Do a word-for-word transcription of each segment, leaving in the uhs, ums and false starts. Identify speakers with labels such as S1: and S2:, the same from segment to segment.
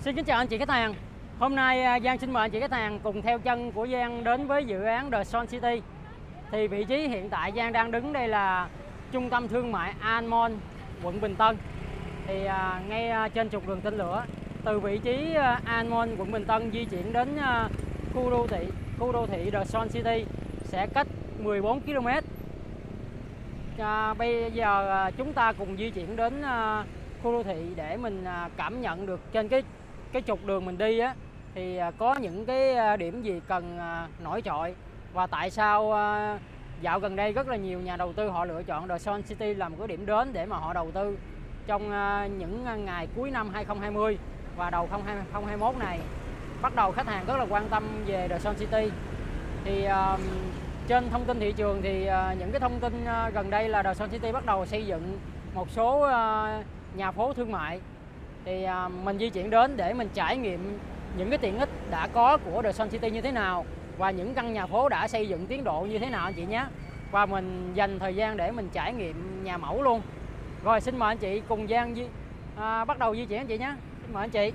S1: Xin kính chào anh chị khách hàng. Hôm nay Giang xin mời anh chị khách hàng cùng theo chân của Giang đến với dự án The Sun City. Thì vị trí hiện tại Giang đang đứng đây là trung tâm thương mại An Mall, quận Bình Tân. Thì à, ngay trên trục đường tên lửa, từ vị trí An Mall, quận Bình Tân di chuyển đến à, khu đô thị khu đô thị The Sun City sẽ cách mười bốn ki lô mét. À, bây giờ à, chúng ta cùng di chuyển đến à, khu đô thị để mình à, cảm nhận được trên cái cái trục đường mình đi á thì à, có những cái à, điểm gì cần à, nổi trội, và tại sao à, dạo gần đây rất là nhiều nhà đầu tư họ lựa chọn The Sun City làm một cái điểm đến để mà họ đầu tư trong à, những ngày cuối năm hai không hai không và đầu hai không hai mốt này. Bắt đầu khách hàng rất là quan tâm về The Sun City. Thì à, trên thông tin thị trường thì à, những cái thông tin à, gần đây là The Sun City bắt đầu xây dựng một số à, nhà phố thương mại. Thì à, mình di chuyển đến để mình trải nghiệm những cái tiện ích đã có của The Sun City như thế nào, và những căn nhà phố đã xây dựng tiến độ như thế nào anh chị nhé. Và mình dành thời gian để mình trải nghiệm nhà mẫu luôn. Rồi xin mời anh chị cùng Giang di, à, bắt đầu di chuyển anh chị nhé. Xin mời anh chị.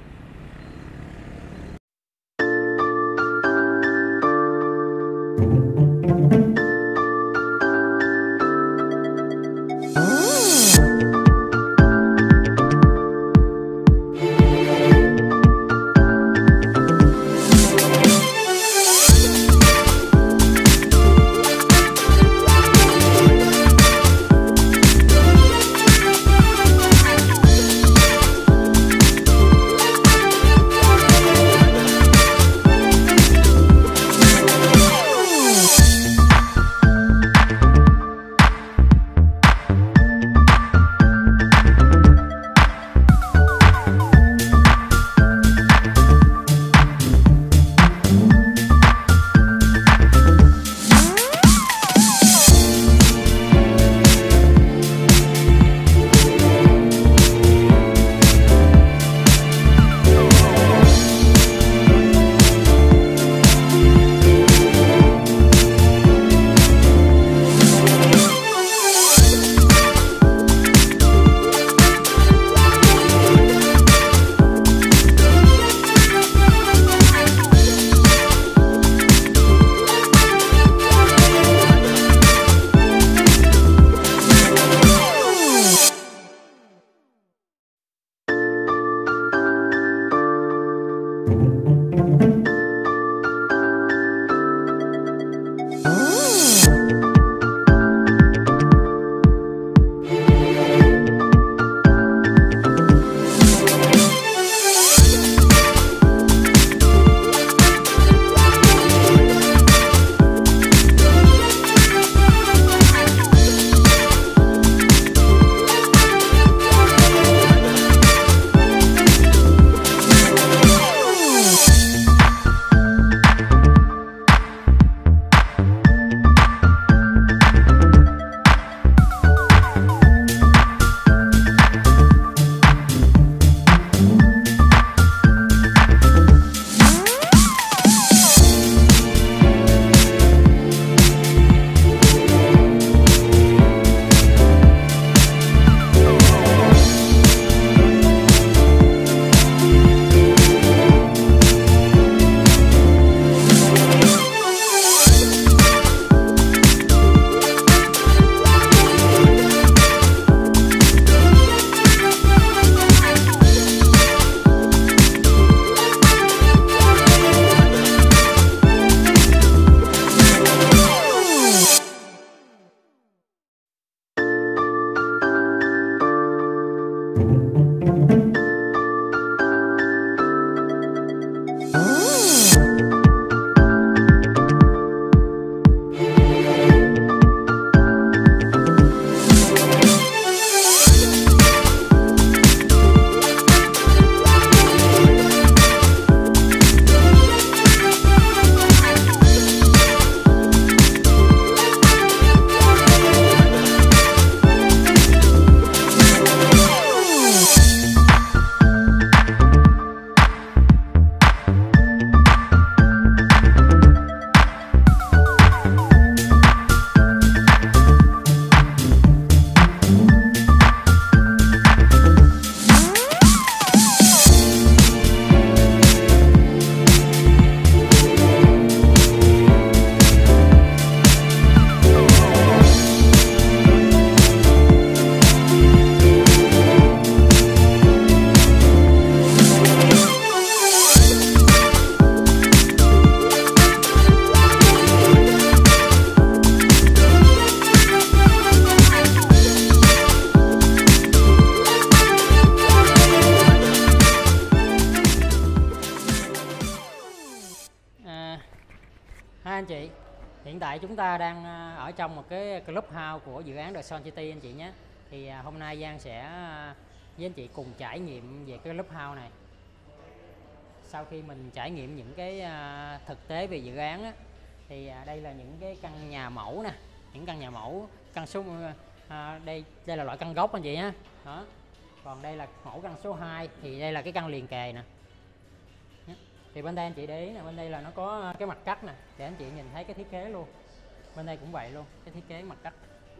S1: anh chị, hiện tại chúng ta đang ở trong một cái clubhouse của dự án The Sun City anh chị nhé. Thì hôm nay Giang sẽ với anh chị cùng trải nghiệm về cái clubhouse này. Sau khi mình trải nghiệm những cái thực tế về dự án á, thì đây là những cái căn nhà mẫu nè, những căn nhà mẫu, căn số à, đây đây là loại căn gốc anh chị nhé. Đó. Còn đây là mẫu căn số hai, thì đây là cái căn liền kề nè. Thì bên đây anh chị để ý nè, bên đây là nó có cái mặt cắt nè, để anh chị nhìn thấy cái thiết kế luôn. Bên đây cũng vậy luôn, cái thiết kế mặt cắt.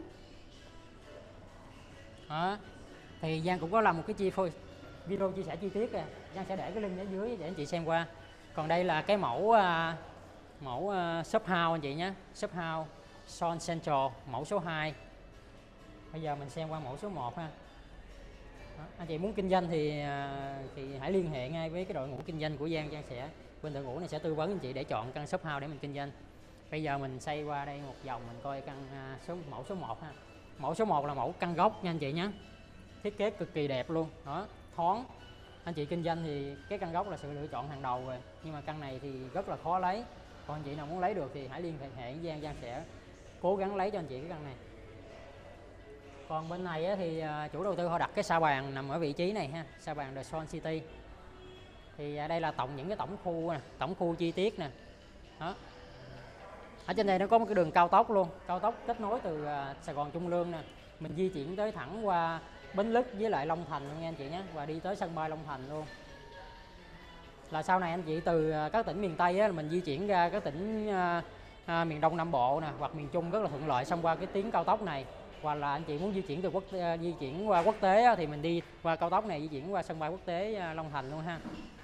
S1: Đó. Thì Giang cũng có làm một cái chi phôi video chia sẻ chi tiết kìa, Giang sẽ để cái link ở dưới để anh chị xem qua. Còn đây là cái mẫu uh, mẫu uh, shop house anh chị nhé, shop house Sun Central mẫu số hai. Bây giờ mình xem qua mẫu số một ha. Đó. Anh chị muốn kinh doanh thì uh, thì hãy liên hệ ngay với cái đội ngũ kinh doanh của Giang, Giang sẽ bên đội ngũ này sẽ tư vấn anh chị để chọn căn shop house để mình kinh doanh. Bây giờ mình xoay qua đây một vòng, mình coi căn uh, số mẫu số một ha. Mẫu số một là mẫu căn gốc nha anh chị nhé. Thiết kế cực kỳ đẹp luôn. Đó, thoáng. Anh chị kinh doanh thì cái căn gốc là sự lựa chọn hàng đầu rồi, nhưng mà căn này thì rất là khó lấy. Còn anh chị nào muốn lấy được thì hãy liên hệ với Giang, Giang sẽ cố gắng lấy cho anh chị cái căn này. Còn bên này á, thì chủ đầu tư họ đặt cái sa bàn nằm ở vị trí này ha, sa bàn The Sun City. Thì đây là tổng những cái tổng khu nè, tổng khu chi tiết nè. Đó. Ở trên đây nó có một cái đường cao tốc luôn, cao tốc kết nối từ Sài Gòn Trung Lương nè, mình di chuyển tới thẳng qua Bến Lức với lại Long Thành luôn nha anh chị nhé, và đi tới sân bay Long Thành luôn. Là sau này anh chị từ các tỉnh miền Tây á, mình di chuyển ra các tỉnh à, à, miền Đông Nam Bộ nè, hoặc miền Trung rất là thuận lợi xông qua cái tuyến cao tốc này. Hoặc là anh chị muốn di chuyển từ quốc di chuyển qua quốc tế á, thì mình đi qua cao tốc này di chuyển qua sân bay quốc tế Long Thành luôn ha.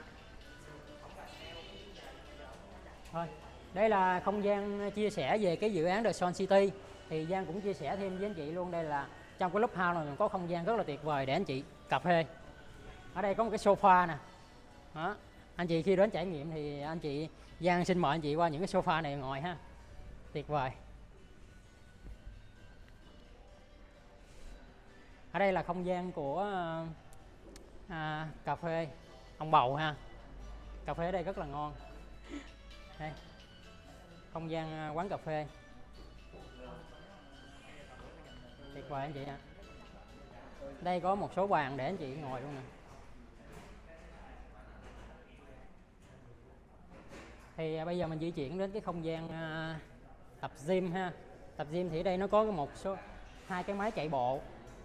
S1: Thôi, đây là không gian chia sẻ về cái dự án The Sun City. Thì Giang cũng chia sẻ thêm với anh chị luôn, đây là trong cái clubhouse này mình có không gian rất là tuyệt vời để anh chị cà phê. Ở đây có một cái sofa nè. Đó. Anh chị khi đến trải nghiệm thì anh chị Giang xin mời anh chị qua những cái sofa này ngồi ha. Tuyệt vời. Ở đây là không gian của à, cà phê ông bầu ha. Cà phê ở đây rất là ngon. Đây. Không gian quán cà phê. Tuyệt vời anh chị ạ. Đây có một số bàn để anh chị ngồi luôn nè. Thì bây giờ mình di chuyển đến cái không gian uh, tập gym ha. Tập gym thì ở đây nó có một số hai cái máy chạy bộ.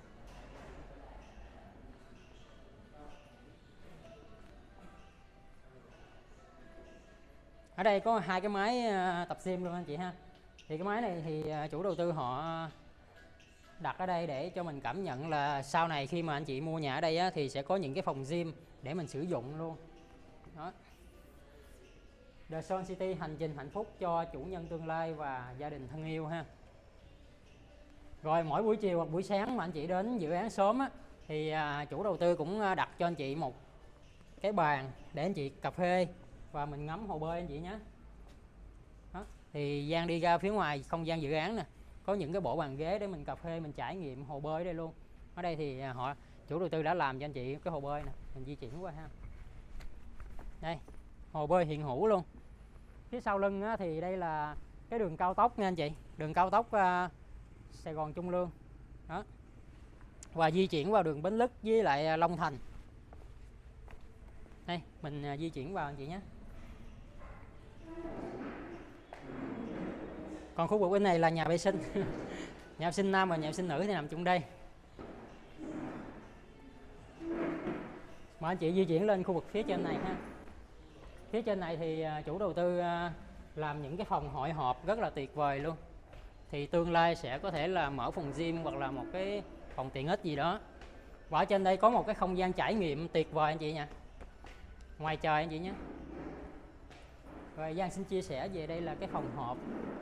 S1: Ở đây có hai cái máy uh, tập gym luôn anh chị ha. Thì cái máy này thì uh, chủ đầu tư họ đặt ở đây để cho mình cảm nhận là sau này khi mà anh chị mua nhà ở đây á, thì sẽ có những cái phòng gym để mình sử dụng luôn. Đó. The Sun City, hành trình hạnh phúc cho chủ nhân tương lai và gia đình thân yêu ha. Rồi mỗi buổi chiều hoặc buổi sáng mà anh chị đến dự án sớm á, thì à, chủ đầu tư cũng đặt cho anh chị một cái bàn để anh chị cà phê và mình ngắm hồ bơi anh chị nhé. Đó. Thì Giang đi ra phía ngoài không gian dự án nè, có những cái bộ bàn ghế để mình cà phê, mình trải nghiệm hồ bơi đây luôn. Ở đây thì họ chủ đầu tư đã làm cho anh chị cái hồ bơi nè, mình di chuyển qua ha. Đây, hồ bơi hiện hữu luôn. Phía sau lưng á, thì đây là cái đường cao tốc nha anh chị, đường cao tốc uh, Sài Gòn Trung Lương. Đó. Và di chuyển vào đường Bến Lức với lại Long Thành. Đây, mình uh, di chuyển vào anh chị nhé. Còn khu vực bên này là nhà vệ sinh. Nhà vệ sinh nam và nhà vệ sinh nữ thì nằm chung đây. Mà anh chị di chuyển lên khu vực phía trên này ha. Phía trên này thì chủ đầu tư làm những cái phòng hội họp rất là tuyệt vời luôn. Thì tương lai sẽ có thể là mở phòng gym hoặc là một cái phòng tiện ích gì đó. Và ở trên đây có một cái không gian trải nghiệm tuyệt vời anh chị nha. Ngoài trời anh chị nhé. Rồi Giang xin chia sẻ về đây là cái phòng họp.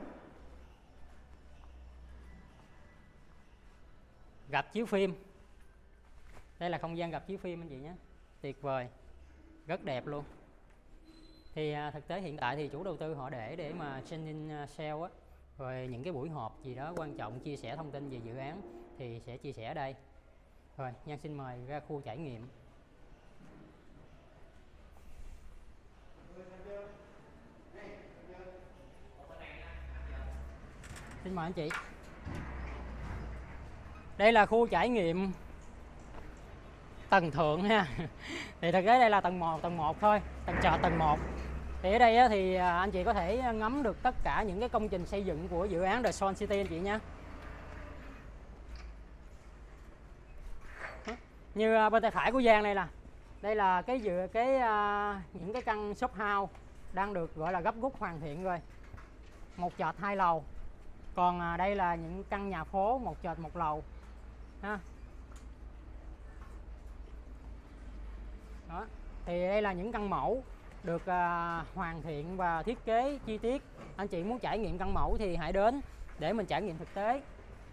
S1: Rạp chiếu phim. Đây là không gian rạp chiếu phim anh chị nhé. Tuyệt vời. Rất đẹp luôn. Thì à, thực tế hiện tại thì chủ đầu tư họ để để mà training sale á, rồi những cái buổi họp gì đó quan trọng chia sẻ thông tin về dự án thì sẽ chia sẻ ở đây. Rồi, Nhân xin mời ra khu trải nghiệm. Xin mời anh chị. Đây là khu trải nghiệm tầng thượng ha. Thì thực tế đây là tầng một, tầng một thôi, tầng trệt tầng một. Thì ở đây thì anh chị có thể ngắm được tất cả những cái công trình xây dựng của dự án The Sun City anh chị nhé. Như bên tay phải của Giang đây là đây là cái dự cái uh, những cái căn shop house đang được gọi là gấp rút hoàn thiện rồi, một trệt hai lầu. Còn uh, đây là những căn nhà phố một trệt một lầu ha. Đó. Thì đây là những căn mẫu được uh, hoàn thiện và thiết kế chi tiết. Anh chị muốn trải nghiệm căn mẫu thì hãy đến để mình trải nghiệm thực tế.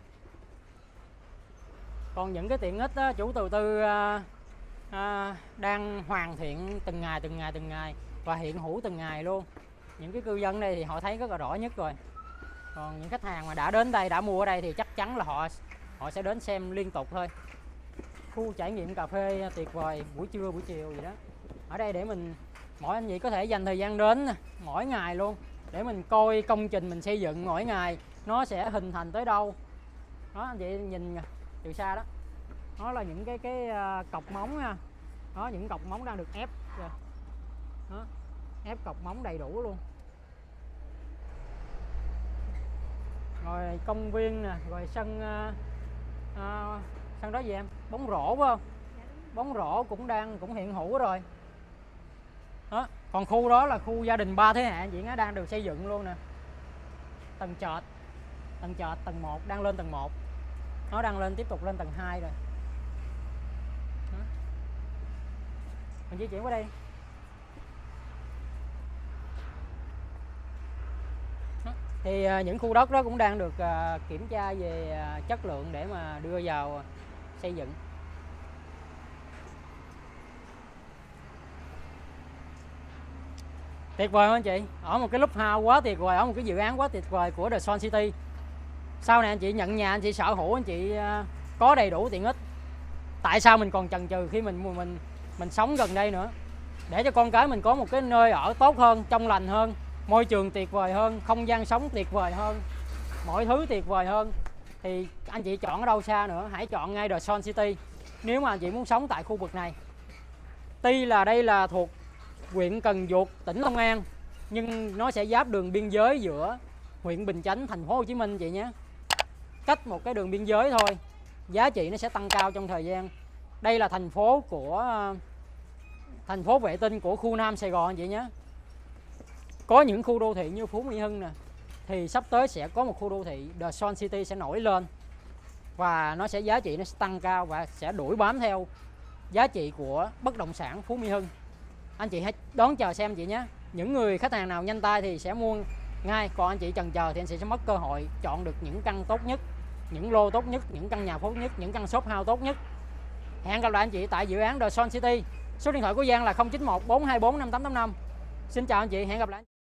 S1: Còn những cái tiện ích đó, chủ đầu tư uh, uh, đang hoàn thiện từng ngày từng ngày từng ngày và hiện hữu từng ngày luôn. Những cái cư dân đây thì họ thấy rất là rõ nhất rồi. Còn những khách hàng mà đã đến đây, đã mua ở đây thì chắc chắn là họ họ sẽ đến xem liên tục thôi. Khu trải nghiệm cà phê tuyệt vời buổi trưa buổi chiều gì đó. Ở đây để mình mỗi anh chị có thể dành thời gian đến mỗi ngày luôn để mình coi công trình mình xây dựng mỗi ngày nó sẽ hình thành tới đâu. Đó anh chị nhìn từ xa đó. Đó là những cái cái cọc móng nha. Đó, những cọc móng đang được ép. Đó, ép cọc móng đầy đủ luôn. Rồi công viên nè, rồi sân uh, sân đó gì em? Bóng rổ phải không? Bóng rổ cũng đang cũng hiện hữu rồi. Đó, còn khu đó là khu gia đình ba thế hệ anh chị nó đang được xây dựng luôn nè. Tầng trệt, tầng trệt tầng một đang lên tầng một. Nó đang lên tiếp tục lên tầng hai rồi. Đó. Mình di chuyển qua đây. Đó. Thì uh, những khu đất đó cũng đang được uh, kiểm tra về uh, chất lượng để mà đưa vào uh, xây dựng. Tuyệt vời không anh chị? Ở một cái lúc house quá tuyệt vời, ở một cái dự án quá tuyệt vời của The Sun City. Sau này anh chị nhận nhà, anh chị sở hữu, anh chị uh, có đầy đủ tiện ích. Tại sao mình còn chần chừ khi mình mình mình sống gần đây nữa? Để cho con cái mình có một cái nơi ở tốt hơn, trong lành hơn, môi trường tuyệt vời hơn, không gian sống tuyệt vời hơn, mọi thứ tuyệt vời hơn. Thì anh chị chọn ở đâu xa nữa, hãy chọn ngay The Sun City. Nếu mà anh chị muốn sống tại khu vực này. Tuy là đây là thuộc huyện Cần Duộc, tỉnh Long An, nhưng nó sẽ giáp đường biên giới giữa huyện Bình Chánh, thành phố Hồ Chí Minh chị nhé. Cách một cái đường biên giới thôi, giá trị nó sẽ tăng cao trong thời gian. Đây là thành phố của thành phố vệ tinh của khu Nam Sài Gòn chị nhé. Có những khu đô thị như Phú Mỹ Hưng nè, thì sắp tới sẽ có một khu đô thị The Sun City sẽ nổi lên và nó sẽ giá trị nó sẽ tăng cao và sẽ đuổi bám theo giá trị của bất động sản Phú Mỹ Hưng. Anh chị hãy đón chờ xem chị nhé. Những người khách hàng nào nhanh tay thì sẽ mua ngay, còn anh chị chần chờ thì anh chị sẽ mất cơ hội chọn được những căn tốt nhất, những lô tốt nhất, những căn nhà tốt nhất, những căn shop house tốt nhất. Hẹn gặp lại anh chị tại dự án The Sun City. Số điện thoại của Giang là không chín một bốn hai bốn năm tám tám năm. Xin chào anh chị, hẹn gặp lại.